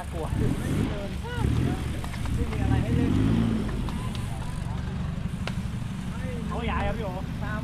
ากลัวไม่มีอะไรให้เล่นเขาใหญ่ครับพี่โอตาม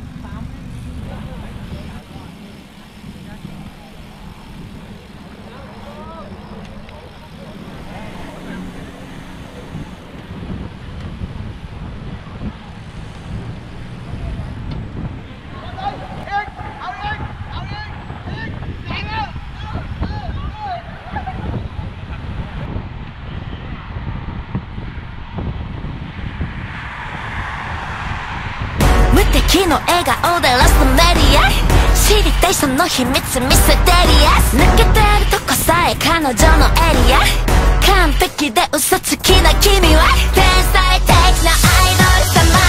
無敵の笑顔でラストメディア知りたいその秘密ミステリアス抜けてるとこさえ彼女のエリア完璧で嘘つきな君は天才的なアイドル様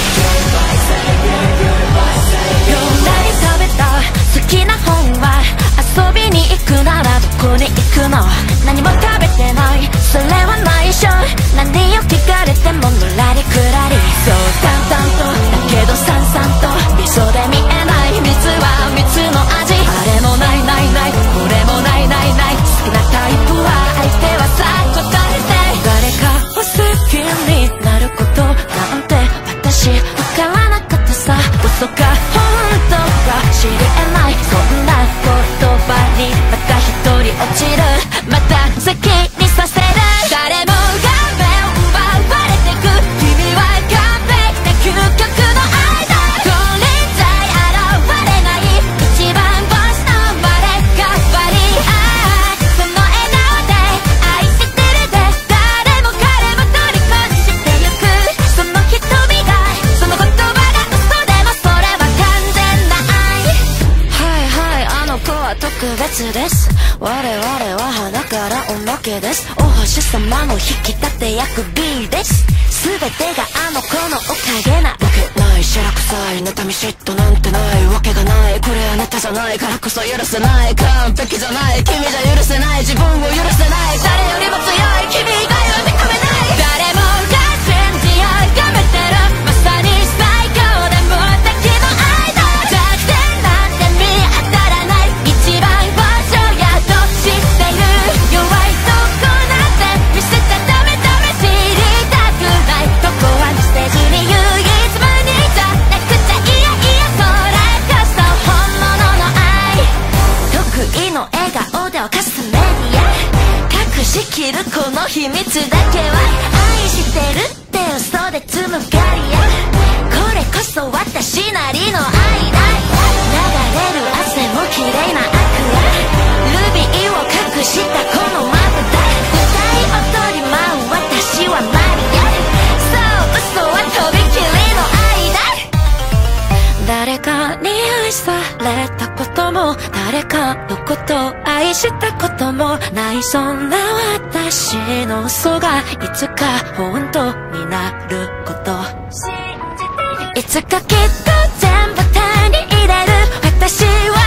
どんなに食べた好きな本は遊びに行くならどこに行くの何も食べてないそれは内緒何を聞かれてもぬらりくらりそう淡々とだけどさんさんと味噌で見えない蜜は蜜の味あれもないないないこれもないないない好きなタイプは相手はさ答えて誰かを好きになることなんて私わからなかったさ嘘か本当か知り得ないそんな言葉にまた一人落ちるまた好きにさせる誰もが目を奪われてく君は完璧な究極のアイドルこれじゃ現れない一番星の生まれ変わりその笑顔で愛してるで誰も彼も虜にしてゆくその瞳がその言葉が嘘でもそれは完全な愛はいはいあの子は特別です我々は花からおまけですお星様の引き立て役 B です全てがあの子のおかげなわけない白臭い妬み嫉妬なんてないわけがないこれはネタじゃないからこそ許せない完璧じゃない君じゃ許せない自分を許せない誰よりも強い君以外は認めない誰もが信じ崇めてるまさに最強で無敵のアイドル弱点なんて見当たらない一番場所やと知ってる弱いとこなんて見せちゃダメダメ知りたくないとこはステージに唯一無二じゃなくちゃいやいやそれこそ本物の愛得意の笑顔で犯すメディア隠しきるこの秘密だけは愛してるって嘘で紡がりやこれこそ私なりの愛だ流れる汗も綺麗なアクアルビーを隠したこのまぶた歌い踊り舞う私はマリアそう嘘はとびきりの愛だ誰かに愛されたことも誰かのことを愛したこともないそんな私の嘘がいつか本当になることいつかきっと全部手に入れる私は